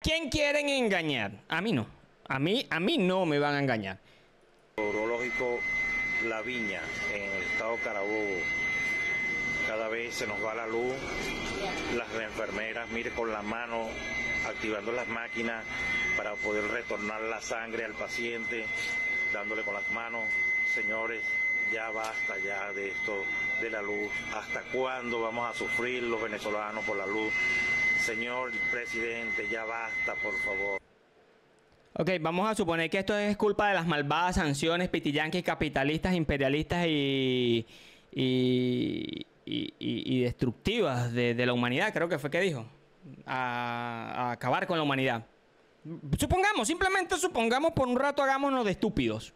quién quieren engañar? A mí no. A mí no me van a engañar. Urológico La Viña, en el estado Carabobo. Cada vez se nos va la luz. Las enfermeras, mire, con la mano activando las máquinas para poder retornar la sangre al paciente, dándole con las manos. Señores, ya basta ya de esto, de la luz. ¿Hasta cuándo vamos a sufrir los venezolanos por la luz? Señor presidente, ya basta, por favor. Ok, vamos a suponer que esto es culpa de las malvadas sanciones pitiyanquis, capitalistas, imperialistas y destructivas de la humanidad, creo que fue que dijo. A acabar con la humanidad. Supongamos, simplemente supongamos por un rato, hagámonos de estúpidos.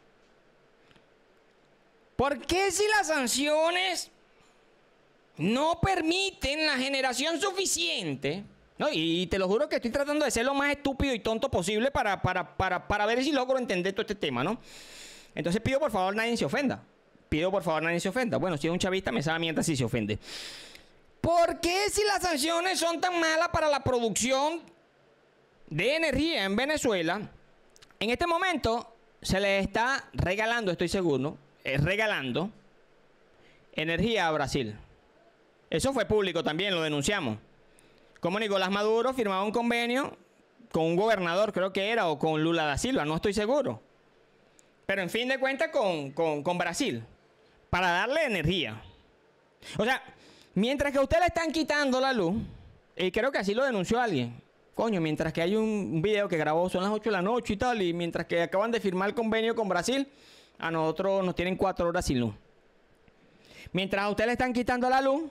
¿Por qué si las sanciones no permiten la generación suficiente? No, y te lo juro que estoy tratando de ser lo más estúpido y tonto posible para ver si logro entender todo este tema, ¿no? Entonces pido por favor nadie se ofenda. Pido por favor nadie se ofenda. Bueno, si es un chavista me sabe mientras si se ofende. ¿Por qué si las sanciones son tan malas para la producción de energía en Venezuela, en este momento se les está regalando, estoy seguro, regalando energía a Brasil? Eso fue público también, lo denunciamos. Como Nicolás Maduro firmaba un convenio con un gobernador, creo que era, o con Lula da Silva, no estoy seguro. Pero en fin de cuentas con Brasil, para darle energía. O sea, mientras que a usted le están quitando la luz, y creo que así lo denunció alguien. Coño, mientras que hay un video que grabó, son las 8 de la noche y tal, y mientras que acaban de firmar el convenio con Brasil, a nosotros nos tienen 4 horas sin luz. Mientras a usted le están quitando la luz,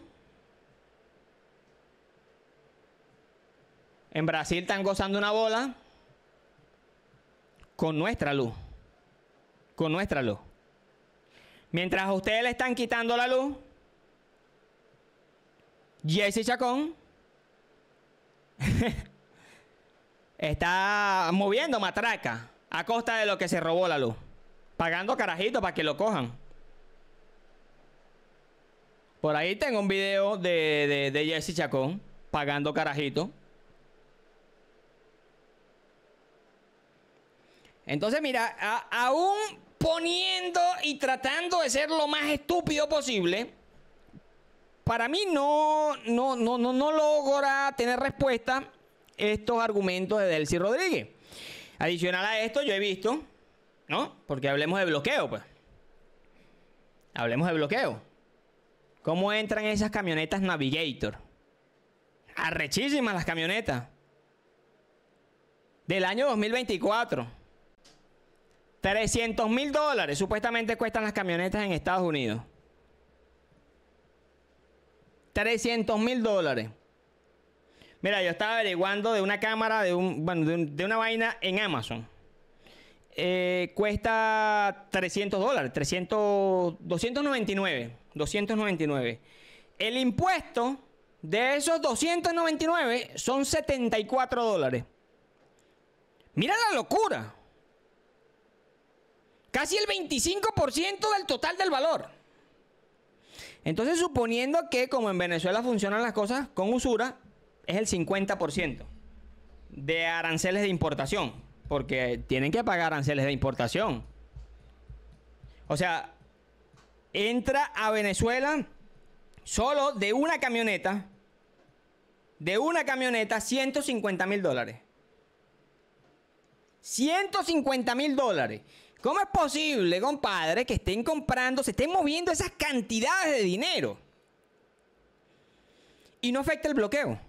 en Brasil están gozando una bola con nuestra luz. Con nuestra luz. Mientras a ustedes le están quitando la luz, Jesse Chacón está moviendo matraca a costa de lo que se robó la luz, pagando carajitos para que lo cojan. Por ahí tengo un video de Jesse Chacón pagando carajitos. Entonces, mira, aún poniendo y tratando de ser lo más estúpido posible, para mí no logra tener respuesta estos argumentos de Delcy Rodríguez. Adicional a esto, yo he visto, ¿no? Porque hablemos de bloqueo, pues. Hablemos de bloqueo. ¿Cómo entran esas camionetas Navigator? Arrechísimas las camionetas. Del año 2024. $300.000 supuestamente cuestan las camionetas en Estados Unidos. $300.000. Mira, yo estaba averiguando de una cámara, de una vaina en Amazon. Cuesta $300, 299. El impuesto de esos 299 son $74. Mira la locura. Casi el 25% del total del valor. Entonces, suponiendo que como en Venezuela funcionan las cosas con usura, es el 50% de aranceles de importación. Porque tienen que pagar aranceles de importación. O sea, entra a Venezuela solo de una camioneta $150.000. $150.000. ¿Cómo es posible, compadre, que estén comprando, se estén moviendo esas cantidades de dinero y no afecta el bloqueo?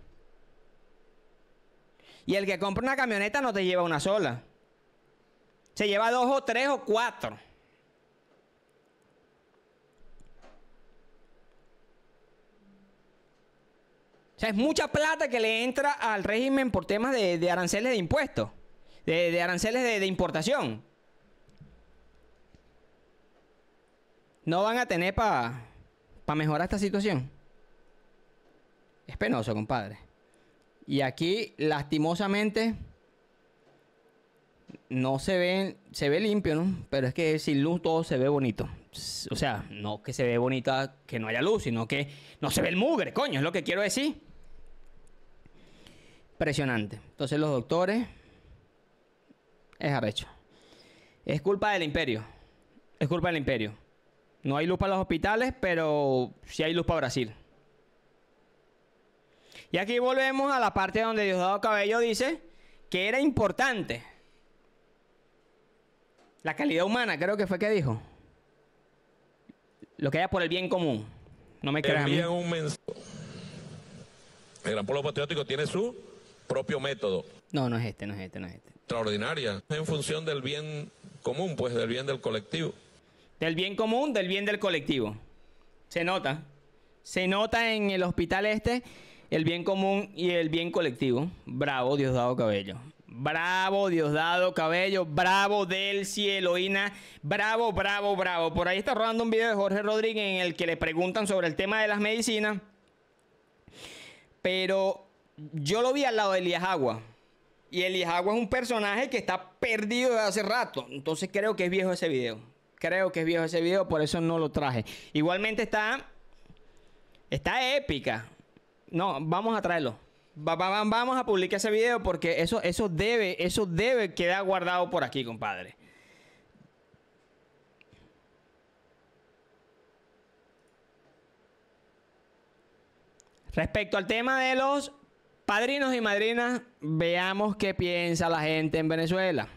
Y el que compra una camioneta no te lleva una sola. Se lleva 2 o 3 o 4. O sea, es mucha plata que le entra al régimen por temas de aranceles de impuestos, de aranceles de importación. No van a tener para mejorar esta situación. Es penoso, compadre. Y aquí, lastimosamente, no se ve limpio, ¿no? Pero es que sin luz todo se ve bonito. O sea, no que se ve bonita que no haya luz, sino que no se ve el mugre, coño, es lo que quiero decir. Impresionante. Entonces los doctores... Es arrecho. Es culpa del imperio. Es culpa del imperio. No hay luz para los hospitales, pero sí hay luz para Brasil. Y aquí volvemos a la parte donde Diosdado Cabello dice que era importante la calidad humana, creo que fue que dijo. Lo que haya por el bien común. No me creas a mí. Un mensaje. El Gran Polo Patriótico tiene su propio método. No, no es este, no es este, no es este. Extraordinaria. En función del bien común, pues, del bien del colectivo. Del bien común, del bien del colectivo. Se nota. Se nota en el hospital este el bien común y el bien colectivo. Bravo, Diosdado Cabello. Bravo, Diosdado Cabello. Bravo, Delcy, Eloína. Bravo, bravo, bravo. Por ahí está rodando un video de Jorge Rodríguez en el que le preguntan sobre el tema de las medicinas. Pero yo lo vi al lado de Elías Agua. Y Elías Agua es un personaje que está perdido desde hace rato. Entonces creo que es viejo ese video. Creo que es viejo ese video, por eso no lo traje. Igualmente está épica. No, vamos a traerlo. Vamos a publicar ese video porque eso debe quedar guardado por aquí, compadre. Respecto al tema de los padrinos y madrinas, veamos qué piensa la gente en Venezuela.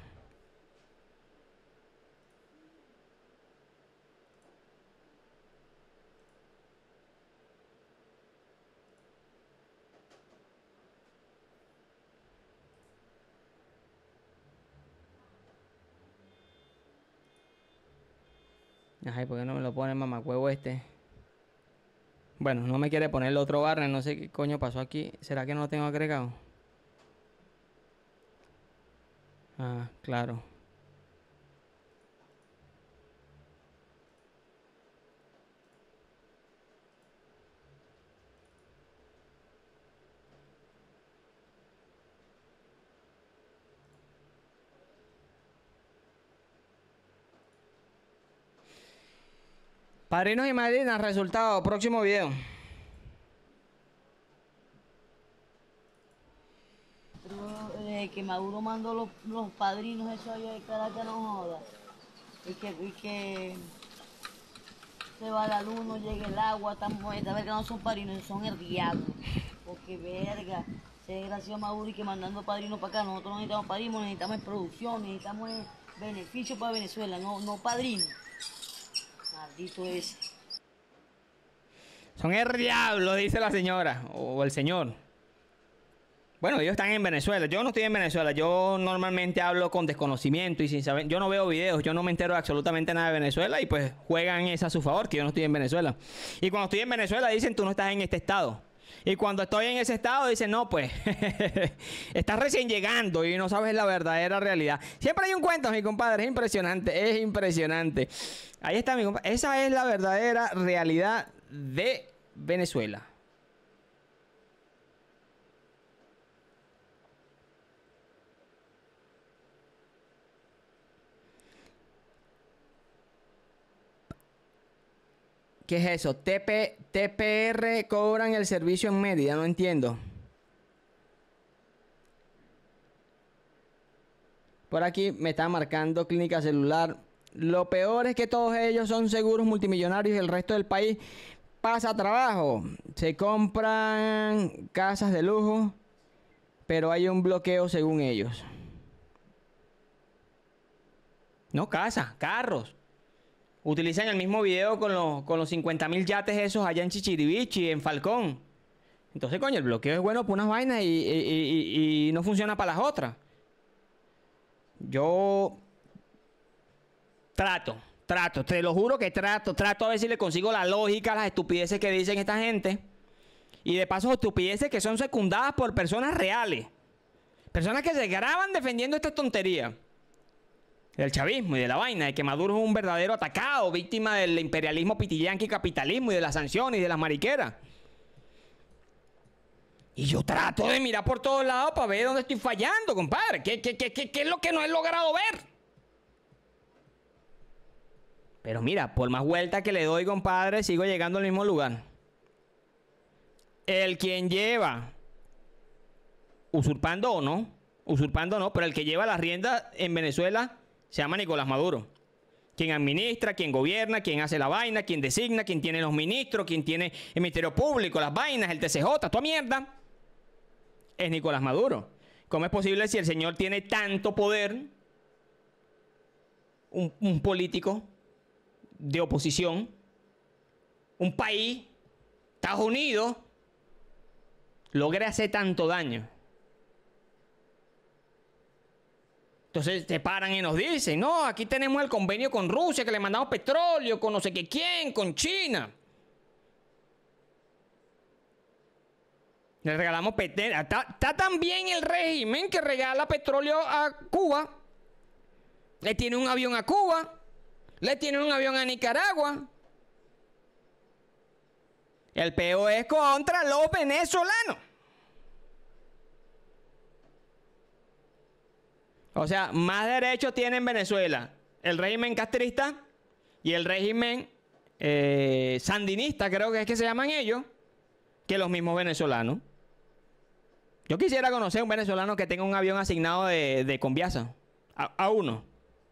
Ay, ¿por qué no me lo pone mamacuevo este? Bueno, no me quiere poner el otro barra, no sé qué coño pasó aquí. ¿Será que no lo tengo agregado? Ah, claro. Padrinos y madrinas, resultado, próximo video. Que Maduro mandó los padrinos, eso allá de Caracas, no joda. Y que se va la luz, no llega el agua, esta vez que no son padrinos, son el diablo. Porque verga, se desgració Maduro y que mandando padrinos para acá. Nosotros no necesitamos padrinos, necesitamos producción, necesitamos beneficio para Venezuela, no padrinos. Maldito ese. Son el diablo, dice la señora o el señor. Bueno, ellos están en Venezuela. Yo no estoy en Venezuela. Yo normalmente hablo con desconocimiento y sin saber. Yo no veo videos. Yo no me entero de absolutamente nada de Venezuela y pues juegan eso a su favor, que yo no estoy en Venezuela. Y cuando estoy en Venezuela dicen, tú no estás en este estado. Y cuando estoy en ese estado dicen, no, pues, estás recién llegando y no sabes la verdadera realidad. Siempre hay un cuento, mi compadre. Es impresionante, es impresionante. Ahí está, mi compadre. Esa es la verdadera realidad de Venezuela. ¿Qué es eso? TPR cobran el servicio en Mérida, no entiendo. Por aquí me está marcando Clínica Celular. Lo peor es que todos ellos son seguros multimillonarios y el resto del país pasa trabajo. Se compran casas de lujo, pero hay un bloqueo según ellos. No casas, carros. Utilizan el mismo video con los 50.000 yates esos allá en Chichirivichi, en Falcón. Entonces, coño, el bloqueo es bueno para unas vainas y no funciona para las otras. Yo trato, te lo juro que trato a ver si le consigo la lógica a las estupideces que dicen esta gente. Y de paso, estupideces que son secundadas por personas reales. Personas que se graban defendiendo esta tontería. Del chavismo y de la vaina, de que Maduro es un verdadero atacado, víctima del imperialismo pitillanqui, capitalismo y de las sanciones y de las mariqueras. Y yo trato de mirar por todos lados para ver dónde estoy fallando, compadre. ¿Qué es lo que no he logrado ver? Pero mira, por más vuelta que le doy, compadre, sigo llegando al mismo lugar. El quien lleva usurpando o no, pero el que lleva las riendas en Venezuela se llama Nicolás Maduro. Quien administra, quien gobierna, quien hace la vaina, quien designa, quien tiene los ministros, quien tiene el Ministerio Público, las vainas, el TCJ, toda mierda, es Nicolás Maduro. ¿Cómo es posible si el señor tiene tanto poder, un político de oposición, un país, Estados Unidos, logre hacer tanto daño? Entonces te paran y nos dicen, no, aquí tenemos el convenio con Rusia, que le mandamos petróleo, con no sé qué quién, con China. Le regalamos petróleo. Está también el régimen que regala petróleo a Cuba. Le tiene un avión a Cuba. Le tiene un avión a Nicaragua. El peo es contra los venezolanos. O sea, más derechos tiene en Venezuela el régimen castrista y el régimen sandinista, creo que es que se llaman ellos, que los mismos venezolanos. Yo quisiera conocer un venezolano que tenga un avión asignado de Conviasa. A uno.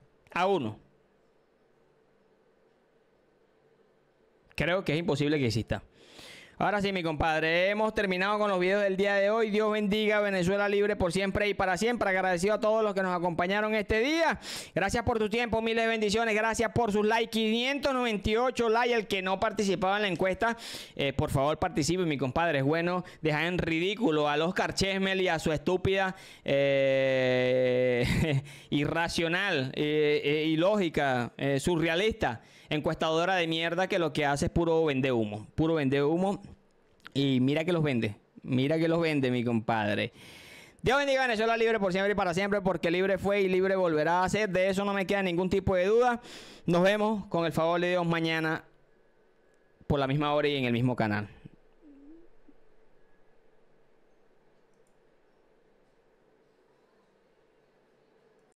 Creo que es imposible que exista. Ahora sí, mi compadre, hemos terminado con los videos del día de hoy. Dios bendiga Venezuela libre por siempre y para siempre. Agradecido a todos los que nos acompañaron este día. Gracias por tu tiempo, miles de bendiciones. Gracias por sus likes. 598 likes. El que no participaba en la encuesta, por favor participe, mi compadre. Es bueno dejar en ridículo a Oscar Chesmel y a su estúpida, irracional, ilógica, surrealista encuestadora de mierda que lo que hace es puro vende humo. Puro vende humo. Y mira que los vende. Mira que los vende, mi compadre. Dios bendiga a Venezuela libre por siempre y para siempre, porque libre fue y libre volverá a ser. De eso no me queda ningún tipo de duda. Nos vemos con el favor de Dios mañana por la misma hora y en el mismo canal.